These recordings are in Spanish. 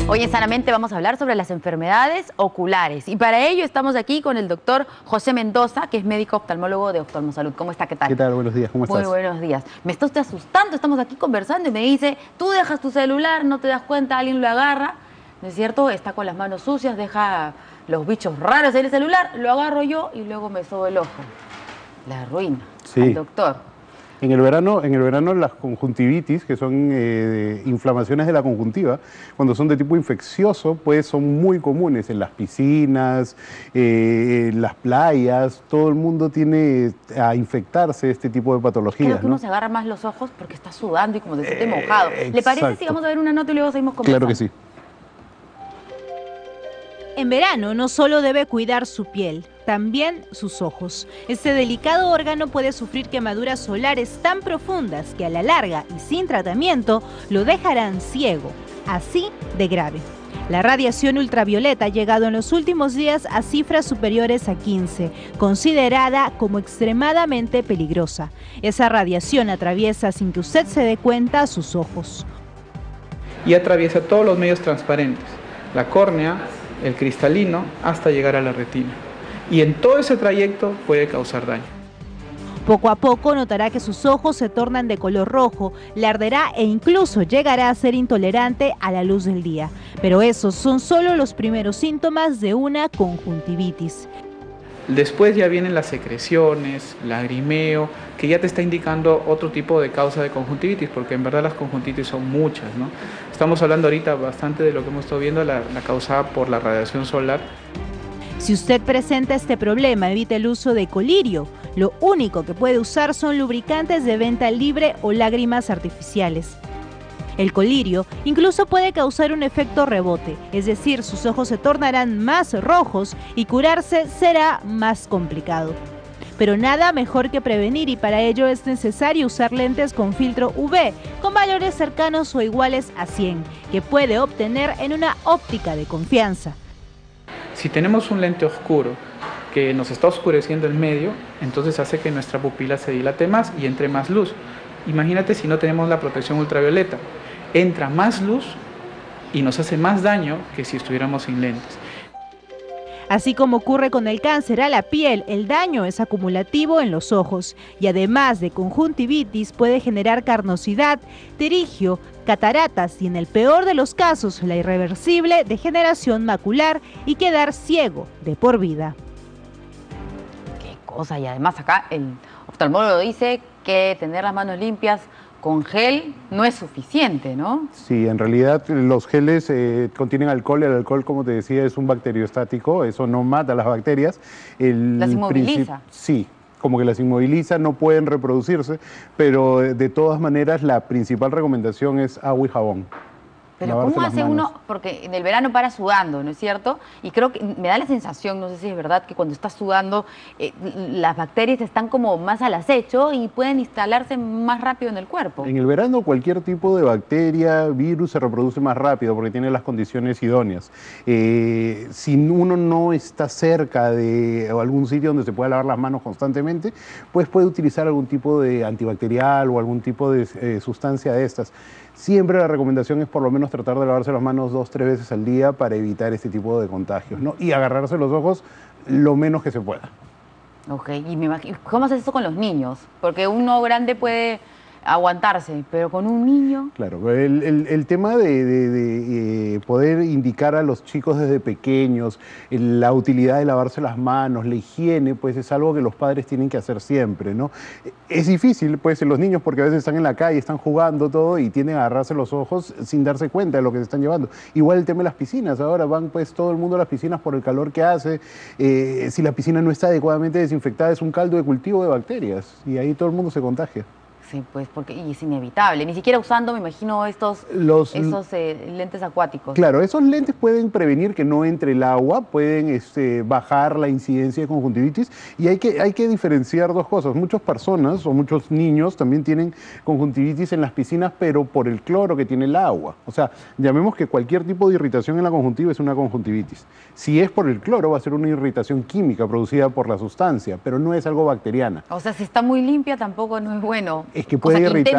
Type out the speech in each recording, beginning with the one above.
Hoy en Sanamente vamos a hablar sobre las enfermedades oculares y para ello estamos aquí con el doctor José Mendoza, que es médico oftalmólogo de Oftalmosalud. ¿Cómo está? ¿Qué tal? ¿Qué tal? Buenos días, ¿cómo estás? Muy buenos días. Me está usted asustando, estamos aquí conversando y me dice, tú dejas tu celular, no te das cuenta, alguien lo agarra, ¿no es cierto? Está con las manos sucias, deja los bichos raros en el celular, lo agarro yo y luego me sobo el ojo. La arruina. Sí. Al doctor. En el verano las conjuntivitis, que son inflamaciones de la conjuntiva, cuando son de tipo infeccioso, pues son muy comunes en las piscinas, en las playas. Todo el mundo tiene a infectarse de este tipo de patologías. Creo que uno se agarra más los ojos porque está sudando y como se siente mojado. ¿Le parece si vamos a ver una nota y luego seguimos conversando? Claro que sí. En verano no solo debe cuidar su piel, también sus ojos. Este delicado órgano puede sufrir quemaduras solares tan profundas que a la larga y sin tratamiento lo dejarán ciego, así de grave. La radiación ultravioleta ha llegado en los últimos días a cifras superiores a 15, considerada como extremadamente peligrosa. Esa radiación atraviesa sin que usted se dé cuenta sus ojos. Y atraviesa todos los medios transparentes, la córnea, el cristalino, hasta llegar a la retina. Y en todo ese trayecto puede causar daño. Poco a poco notará que sus ojos se tornan de color rojo, le arderá e incluso llegará a ser intolerante a la luz del día. Pero esos son solo los primeros síntomas de una conjuntivitis. Después ya vienen las secreciones, lagrimeo, que ya te está indicando otro tipo de causa de conjuntivitis, porque en verdad las conjuntivitis son muchas, ¿no? Estamos hablando ahorita bastante de lo que hemos estado viendo, la causada por la radiación solar. Si usted presenta este problema, evite el uso de colirio. Lo único que puede usar son lubricantes de venta libre o lágrimas artificiales. El colirio incluso puede causar un efecto rebote, es decir, sus ojos se tornarán más rojos y curarse será más complicado. Pero nada mejor que prevenir y para ello es necesario usar lentes con filtro UV con valores cercanos o iguales a 100, que puede obtener en una óptica de confianza. Si tenemos un lente oscuro que nos está oscureciendo el medio, entonces hace que nuestra pupila se dilate más y entre más luz. Imagínate si no tenemos la protección ultravioleta. Entra más luz y nos hace más daño que si estuviéramos sin lentes. Así como ocurre con el cáncer a la piel, el daño es acumulativo en los ojos y además de conjuntivitis puede generar carnosidad, pterigio, cataratas y en el peor de los casos la irreversible degeneración macular y quedar ciego de por vida. Qué cosa, y además acá el oftalmólogo dice que tener las manos limpias con gel no es suficiente, ¿no? Sí, en realidad los geles contienen alcohol. El alcohol, como te decía, es un bacteriostático, eso no mata las bacterias. ¿Las inmoviliza? Sí, como que las inmoviliza, no pueden reproducirse, pero de todas maneras la principal recomendación es agua y jabón. Pero ¿cómo hace uno? Porque en el verano para sudando, ¿no es cierto? Y creo que me da la sensación, no sé si es verdad, que cuando estás sudando las bacterias están como más al acecho y pueden instalarse más rápido en el cuerpo. En el verano cualquier tipo de bacteria, virus se reproduce más rápido porque tiene las condiciones idóneas. Si uno no está cerca de algún sitio donde se pueda lavar las manos constantemente, pues puede utilizar algún tipo de antibacterial o algún tipo de sustancia de estas. Siempre la recomendación es por lo menos tratar de lavarse las manos 2 o 3 veces al día para evitar este tipo de contagios, ¿no? Y agarrarse los ojos lo menos que se pueda. Ok, y me imagino, ¿cómo haces eso con los niños? Porque uno grande puede aguantarse, pero con un niño... Claro, el tema de poder indicar a los chicos desde pequeños la utilidad de lavarse las manos, la higiene, pues es algo que los padres tienen que hacer siempre, ¿no? Es difícil, pues, en los niños porque a veces están en la calle, están jugando todo y tienden a agarrarse los ojos sin darse cuenta de lo que se están llevando. Igual el tema de las piscinas, ahora van pues todo el mundo a las piscinas por el calor que hace. Si la piscina no está adecuadamente desinfectada es un caldo de cultivo de bacterias y ahí todo el mundo se contagia. Sí, pues, porque y es inevitable. Ni siquiera usando, me imagino, esos lentes acuáticos. Claro, esos lentes pueden prevenir que no entre el agua, pueden bajar la incidencia de conjuntivitis y hay que diferenciar dos cosas. Muchas personas o muchos niños también tienen conjuntivitis en las piscinas, pero por el cloro que tiene el agua. O sea, llamemos que cualquier tipo de irritación en la conjuntiva es una conjuntivitis. Si es por el cloro, va a ser una irritación química producida por la sustancia, pero no es algo bacteriana. O sea, si está muy limpia tampoco no es bueno. Es que puede irritar.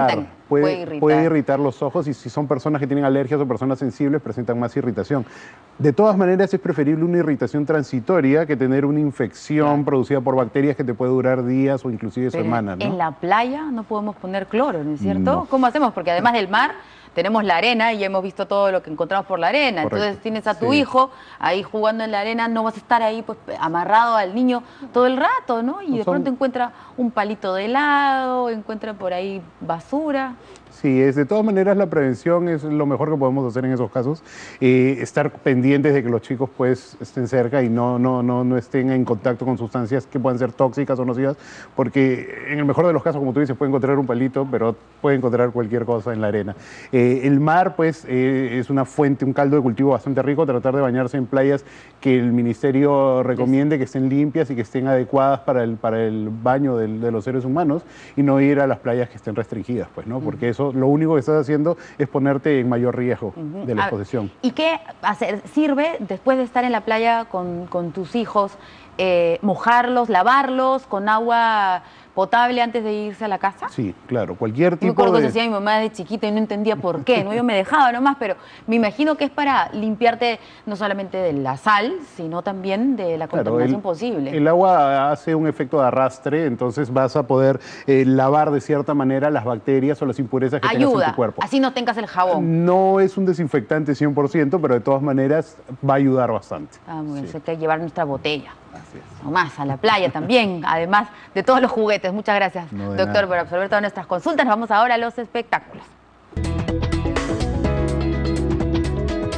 puede irritar los ojos, y si son personas que tienen alergias o personas sensibles presentan más irritación. De todas maneras es preferible una irritación transitoria que tener una infección producida por bacterias que te puede durar días o inclusive semanas, ¿no? En la playa no podemos poner cloro, ¿no es cierto? No. ¿Cómo hacemos? Porque además del mar tenemos la arena y hemos visto todo lo que encontramos por la arena. Correcto. Entonces tienes a tu hijo ahí jugando en la arena, no vas a estar ahí pues amarrado al niño todo el rato, ¿no? Y de pronto encuentra un palito de helado, encuentra por ahí basura. Sí, de todas maneras la prevención es lo mejor que podemos hacer en esos casos. Estar pendientes de que los chicos pues estén cerca y no estén en contacto con sustancias que puedan ser tóxicas o nocivas, porque en el mejor de los casos, como tú dices, puede encontrar un palito, pero puede encontrar cualquier cosa en la arena. El mar pues es una fuente, un caldo de cultivo bastante rico. Tratar de bañarse en playas que el ministerio recomiende que estén limpias y que estén adecuadas para el baño de los seres humanos, y no ir a las playas que estén restringidas, pues, ¿no? Porque eso lo único que estás haciendo es ponerte en mayor riesgo de la exposición. ¿Y qué hacer? ¿Sirve después de estar en la playa con tus hijos, mojarlos, lavarlos con agua potable antes de irse a la casa? Sí, claro, cualquier tipo de... Me acuerdo que se hacía mi mamá de chiquita y no entendía por qué, ¿no? Yo me dejaba nomás, pero me imagino que es para limpiarte no solamente de la sal, sino también de la contaminación posible. El agua hace un efecto de arrastre, entonces vas a poder lavar de cierta manera las bacterias o las impurezas que tengas en tu cuerpo. Así no tengas el jabón. No es un desinfectante 100%, pero de todas maneras va a ayudar bastante. Muy bien, hay que llevar nuestra botella. Así es. O más, a la playa también, además de todos los juguetes. Muchas gracias, doctor, por absorber todas nuestras consultas. Nos vamos ahora a los espectáculos.